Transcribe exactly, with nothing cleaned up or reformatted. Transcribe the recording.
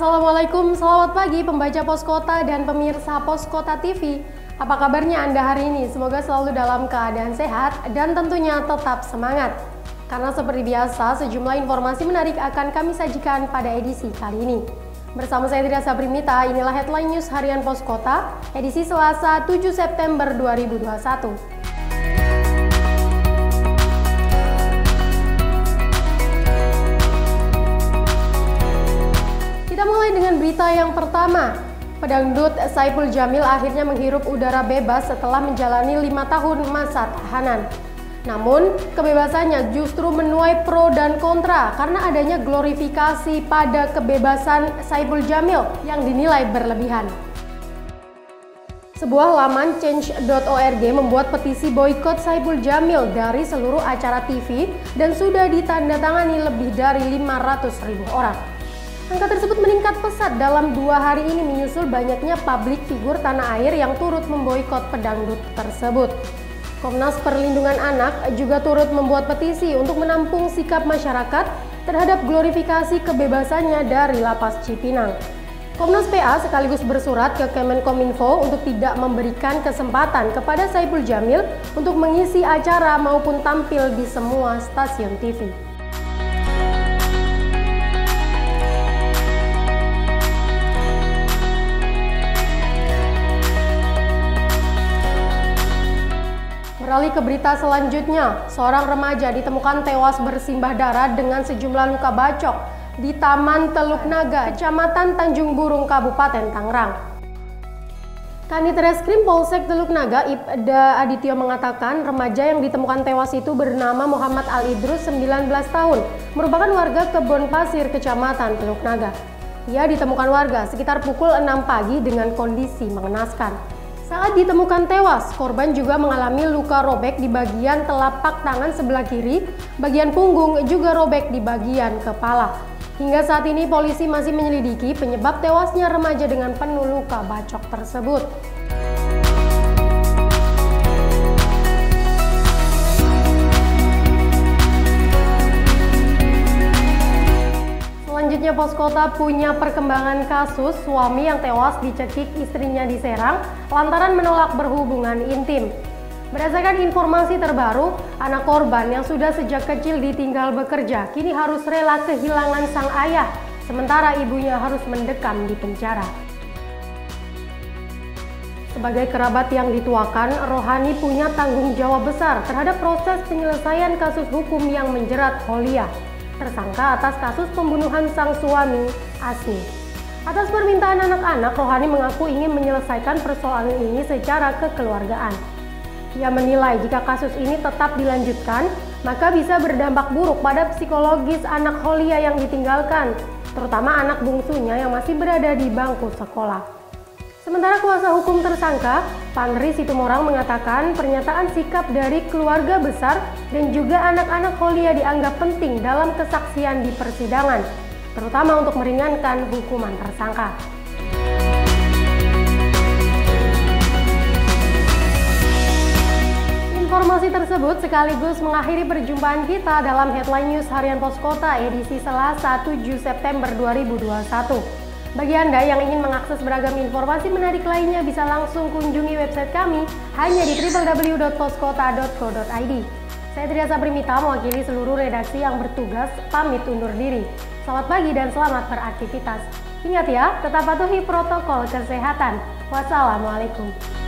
Assalamualaikum, selamat pagi pembaca Pos Kota dan pemirsa Pos Kota T V. Apa kabarnya Anda hari ini? Semoga selalu dalam keadaan sehat dan tentunya tetap semangat. Karena seperti biasa, sejumlah informasi menarik akan kami sajikan pada edisi kali ini. Bersama saya Tria Sabrimita, inilah headline news harian Pos Kota, edisi Selasa tujuh September dua ribu dua puluh satu. Kita mulai dengan berita yang pertama. Pedangdut Saipul Jamil akhirnya menghirup udara bebas setelah menjalani lima tahun masa tahanan. Namun, kebebasannya justru menuai pro dan kontra karena adanya glorifikasi pada kebebasan Saipul Jamil yang dinilai berlebihan. Sebuah laman change dot org membuat petisi boikot Saipul Jamil dari seluruh acara T V dan sudah ditandatangani lebih dari lima ratus ribu orang. Angka tersebut meningkat pesat dalam dua hari ini menyusul banyaknya publik figur tanah air yang turut memboikot pedangdut tersebut. Komnas Perlindungan Anak juga turut membuat petisi untuk menampung sikap masyarakat terhadap glorifikasi kebebasannya dari Lapas Cipinang. Komnas P A sekaligus bersurat ke Kemenkominfo untuk tidak memberikan kesempatan kepada Saipul Jamil untuk mengisi acara maupun tampil di semua stasiun T V. Beralih ke berita selanjutnya, seorang remaja ditemukan tewas bersimbah darah dengan sejumlah luka bacok di Taman Teluk Naga, Kecamatan Tanjung Burung, Kabupaten Tangerang. Kanit Reskrim Polsek Teluk Naga, Ibda Adityo mengatakan remaja yang ditemukan tewas itu bernama Muhammad Al Idrus, sembilan belas tahun, merupakan warga Kebon Pasir, Kecamatan Teluk Naga. Ia ditemukan warga sekitar pukul enam pagi dengan kondisi mengenaskan. Saat ditemukan tewas, korban juga mengalami luka robek di bagian telapak tangan sebelah kiri, bagian punggung juga robek di bagian kepala. Hingga saat ini polisi masih menyelidiki penyebab tewasnya remaja dengan penuh luka bacok tersebut. Selanjutnya, Pos Kota punya perkembangan kasus suami yang tewas dicekik istrinya di Serang lantaran menolak berhubungan intim. Berdasarkan informasi terbaru, anak korban yang sudah sejak kecil ditinggal bekerja kini harus rela kehilangan sang ayah, sementara ibunya harus mendekam di penjara. Sebagai kerabat yang dituakan, Rohani punya tanggung jawab besar terhadap proses penyelesaian kasus hukum yang menjerat Kholia, tersangka atas kasus pembunuhan sang suami, Asmi. Atas permintaan anak-anak, Rohani mengaku ingin menyelesaikan persoalan ini secara kekeluargaan. Ia menilai jika kasus ini tetap dilanjutkan, maka bisa berdampak buruk pada psikologis anak Kholia yang ditinggalkan, terutama anak bungsunya yang masih berada di bangku sekolah. Sementara kuasa hukum tersangka, Panri Situmorang mengatakan pernyataan sikap dari keluarga besar dan juga anak-anak Kholia dianggap penting dalam kesaksian di persidangan, terutama untuk meringankan hukuman tersangka. Informasi tersebut sekaligus mengakhiri perjumpaan kita dalam headline news harian Pos Kota edisi Selasa tujuh September dua ribu dua puluh satu. Bagi Anda yang ingin mengakses beragam informasi menarik lainnya bisa langsung kunjungi website kami hanya di w w w dot poskota dot co dot i d. Saya Tria Sabrimita mewakili seluruh redaksi yang bertugas pamit undur diri. Selamat pagi dan selamat beraktivitas. Ingat ya, tetap patuhi protokol kesehatan. Wassalamualaikum.